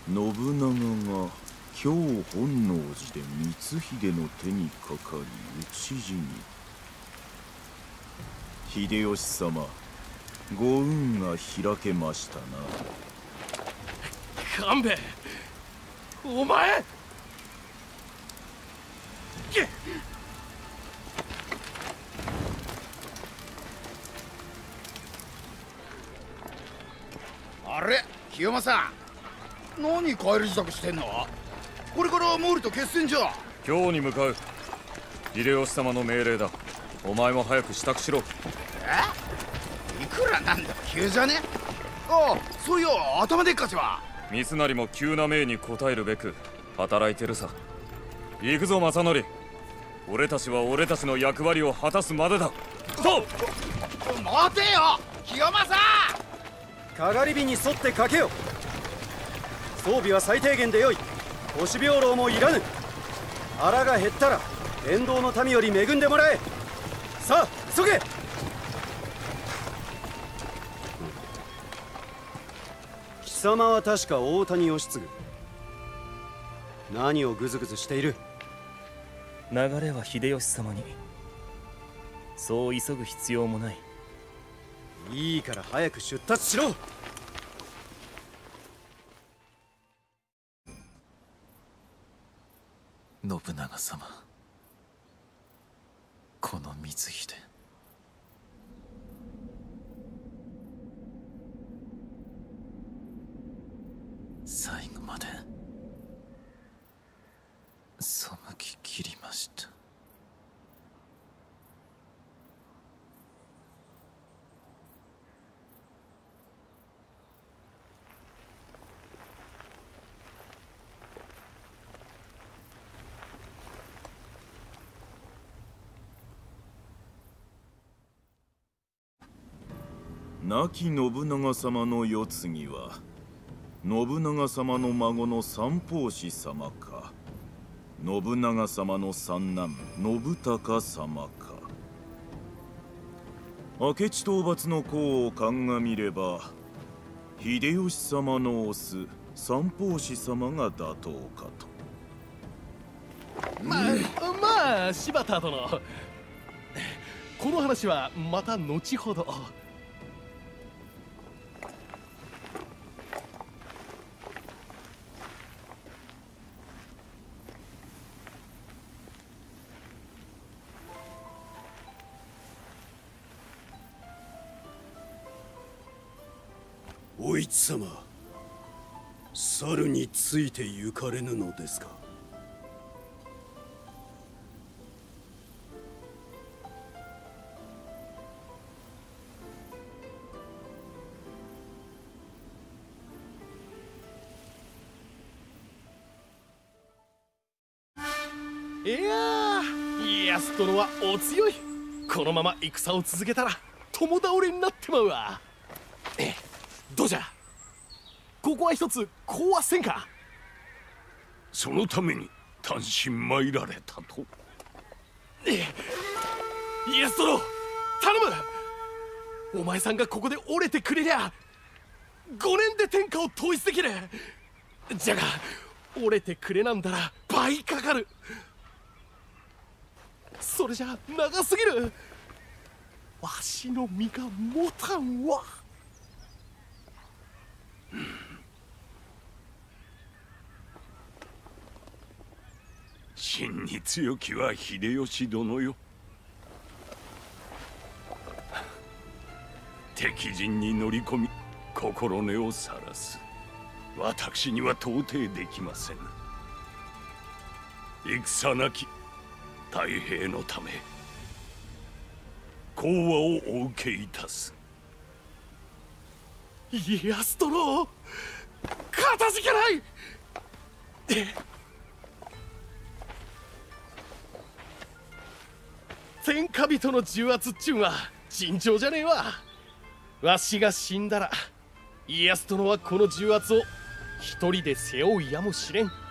信長が京本能寺で光秀の手にかかり討ち死に。秀吉様、ご運が開けましたな。 勘兵衛、お前あれ、清正、何帰り支度してんの？これから毛利と決戦じゃ。 今日に向かう。秀吉様の命令だ。お前も早く支度しろ。 いくらなんだ急じゃね？ああ、そういや頭でっかちは。 三成も急な命に応えるべく働いてるさ。行くぞ正則。俺たちは俺たちの役割を果たすまでだ。そう。 待てよ清正。 かがり火に沿ってかけよ。装備は最低限でよい。押し兵糧もいらぬ。腹が減ったら沿道の民より恵んでもらえ。さあ急げ。貴様は確か大谷義継。何をグズグズしている？ 流れは秀吉様に。そう急ぐ必要もない。 いいから早く出立しろ。 信長様、この光秀、最後まで背ききりました。 亡き信長様の世継ぎは信長様の孫の三法師様か、信長様の三男信孝様か。明智討伐の功を鑑みれば秀吉様のオス三法師様が妥当かと。 まあ柴田殿、この話はまた後ほど。 お市様、猿について行かれぬのですか？ いやー、家康殿はお強い。このまま戦を続けたら共倒れになってまうわ。どうじゃ、ここは一つこうはせんか。 そのために単身参られたと？ 家康殿、頼む。お前さんがここで折れてくれりゃ5年で天下を統一できる。じゃが折れてくれなんだら倍かかる。それじゃ長すぎる。わしの身が持たんわ。 真に強きは秀吉殿よ。敵陣に乗り込み心根をさらす、私には到底できません。戦なき太平のため講和をお受けいたす。 家康殿、かたじけない。天下人の重圧っちゅうんは尋常じゃねえわ。わしが死んだら家康殿はこの重圧を一人で背負うやもしれん。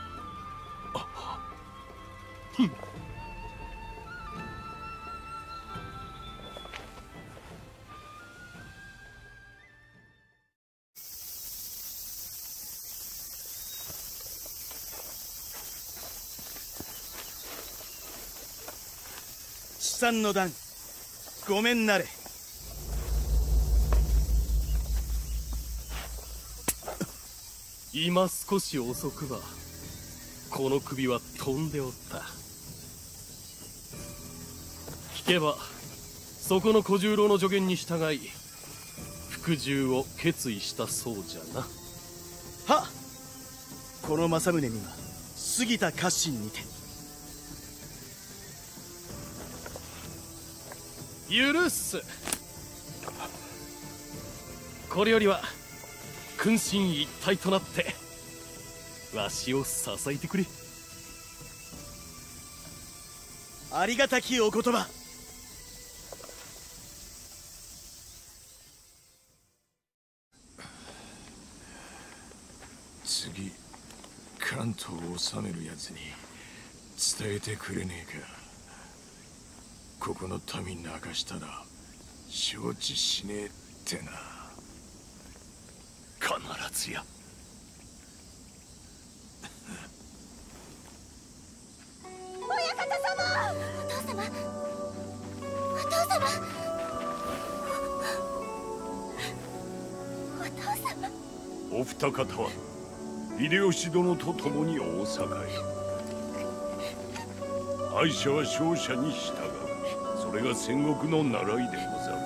賛の段ごめんなれ。 今少し遅くばこの首は飛んでおった。聞けばそこの小十郎の助言に従い服従を決意したそうじゃな。 はっ、この政宗には過ぎた家臣にて。 許す。これよりは君臣一体となってわしを支えてくれ。 ありがたきお言葉。 次関東を治めるやつに伝えてくれねえか。ここの民泣かしたら承知しねえってな。 必ずや。 親方様。お父様、お父様、お父様。 お二方は秀吉殿と共に大阪へ。敗者は勝者に従う、それが戦国の習いでござる。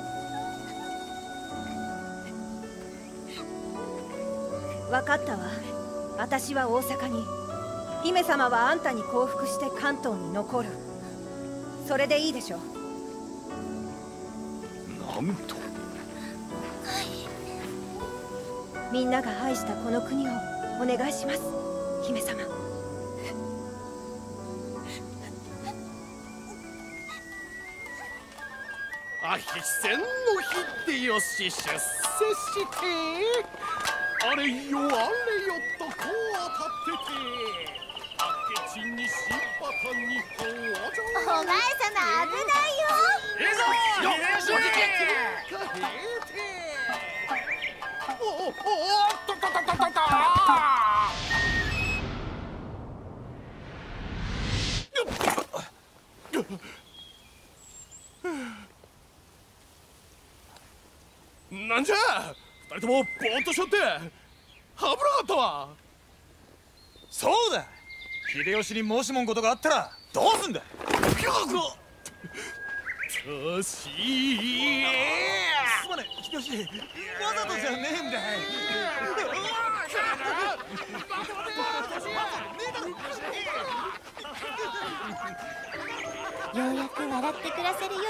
分かったわ。私は大阪に、姫様はあんたに降伏して関東に残る。それでいいでしょう。 なんと。 みんなが愛したこの国をお願いします、姫様。 非戦の秀吉出世して、あれよあれよとこう当たってて、明智に新馬探に登場。 お前様危ないよ。 いいぞ秀吉。おっとっとっとっとっと。なんじゃ二人ともぼーっとしょって危なかったわ。 そうだ、秀吉にもしもんことがあったらどうすんだ。 よし、 すまねえ秀吉、わざとじゃねえんだよ。 ようやく笑って暮らせるよ